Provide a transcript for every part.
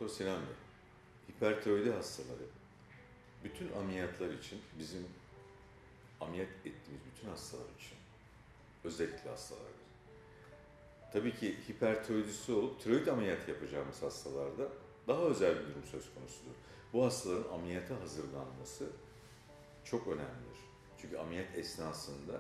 Doktor Sinan Bey, hipertiroidi hastaları bütün ameliyatlar için bizim ameliyat ettiğimiz bütün hastalar için özellikle hastalardır. Tabii ki hipertiroidisi olup tiroid ameliyat yapacağımız hastalarda daha özel bir durum söz konusudur. Bu hastaların ameliyata hazırlanması çok önemlidir. Çünkü ameliyat esnasında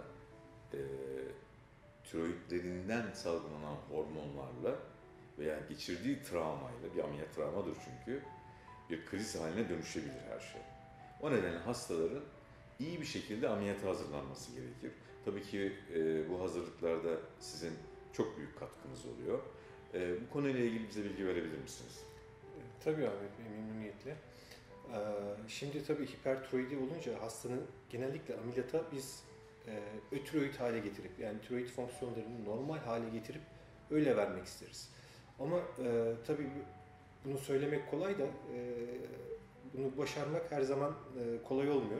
tiroidlerinden salgılanan hormonlarla veya geçirdiği travmayla, bir ameliyat travmadır çünkü, bir kriz haline dönüşebilir her şey. O nedenle hastaların iyi bir şekilde ameliyata hazırlanması gerekir. Tabii ki bu hazırlıklarda sizin çok büyük katkınız oluyor. Bu konuyla ilgili bize bilgi verebilir misiniz? Tabii abi, memnuniyetle. Şimdi tabii hipertiroidi olunca hastanın genellikle ameliyata biz ötiroid hale getirip, yani tiroid fonksiyonlarını normal hale getirip öyle vermek isteriz. Ama tabii bunu söylemek kolay da bunu başarmak her zaman kolay olmuyor.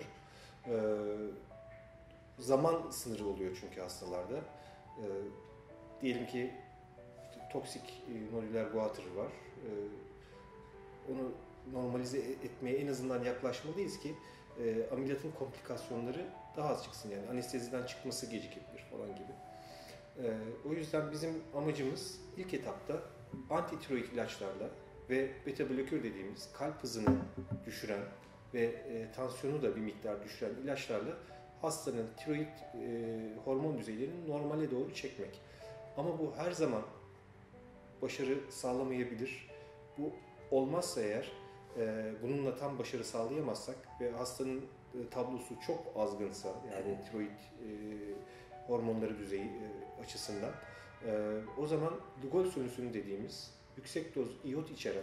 Zaman sınırı oluyor çünkü hastalarda. Diyelim ki işte toksik nodüler goiter var. Onu normalize etmeye en azından yaklaşmalıyız ki ameliyatın komplikasyonları daha az çıksın. Yani anesteziden çıkması gecikebilir falan gibi. O yüzden bizim amacımız ilk etapta antitiroid ilaçlarla ve beta blokör dediğimiz kalp hızını düşüren ve tansiyonu da bir miktar düşüren ilaçlarla hastanın tiroid hormon düzeylerini normale doğru çekmek. Ama bu her zaman başarı sağlamayabilir. Bu olmazsa eğer, bununla tam başarı sağlayamazsak ve hastanın tablosu çok azgınsa, yani tiroid hormonları düzeyi açısından, o zaman Lugol solüsyonu dediğimiz yüksek doz iyot içeren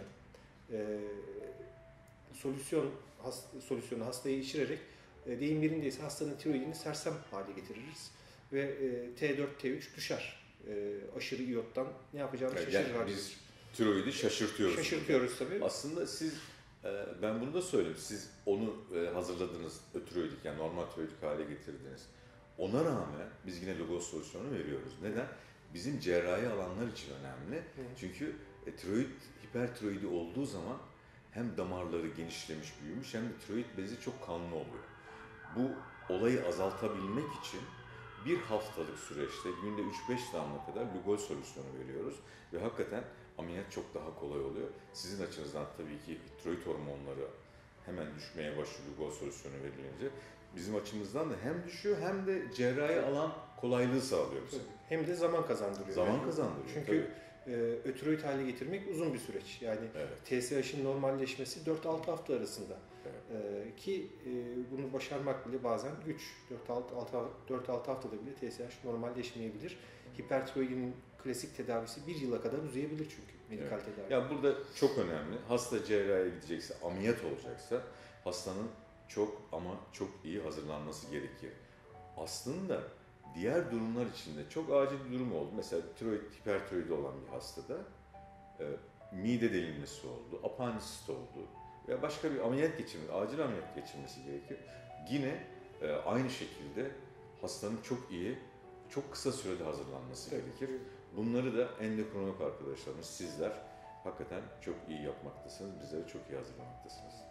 solüsyonu hastaya içirerek deyim yerindeyse hastanın tiroidini sersem hale getiririz ve T4, T3 düşer. Aşırı iyottan ne yapacağını şaşırır. Yani biz tiroidi şaşırtıyoruz. Şaşırtıyoruz tabii. Aslında siz, ben bunu da söyleyeyim, siz onu hazırladınız, ötiroidik yani normal tiroidik hale getirdiniz. Ona rağmen biz yine Lugol solüsyonu veriyoruz. Neden? Bizim cerrahi alanlar için önemli. Çünkü tiroid, hipertiroidi olduğu zaman hem damarları genişlemiş, büyümüş hem de tiroid bezi çok kanlı oluyor. Bu olayı azaltabilmek için bir haftalık süreçte günde 3-5 damla kadar Lugol solüsyonu veriyoruz ve hakikaten ameliyat çok daha kolay oluyor. Sizin açınızdan tabii ki tiroid hormonları hemen düşmeye başlıyor Lugol solüsyonu verilince. Bizim açımızdan da hem düşüyor hem de cerrahi alan kolaylığı sağlıyor bize. Hem de zaman kazandırıyor. Zaman kazandırıyor. Çünkü ötiroid hale getirmek uzun bir süreç. Yani evet. TSH'ın normalleşmesi 4-6 hafta arasında. Evet. Ki bunu başarmak bile bazen güç. 4-6 haftada bile TSH normalleşmeyebilir. Hipertiroidin klasik tedavisi 1 yıla kadar uzayabilir çünkü medikal tedavi. Ya burada çok önemli. Hasta cerrahiye gidecekse, ameliyat olacaksa hastanın çok ama çok iyi hazırlanması gerekir. Aslında diğer durumlar içinde çok acil bir durum oldu. Mesela tiroid, hipertiroidi olan bir hastada mide delinmesi oldu, apandisit oldu veya başka bir ameliyat geçirmesi, acil ameliyat geçirmesi gerekir. Yine aynı şekilde hastanın çok iyi, çok kısa sürede hazırlanması gerekir. Bunları da endokrinolog arkadaşlarımız, sizler hakikaten çok iyi yapmaktasınız, bizleri çok iyi hazırlamaktasınız.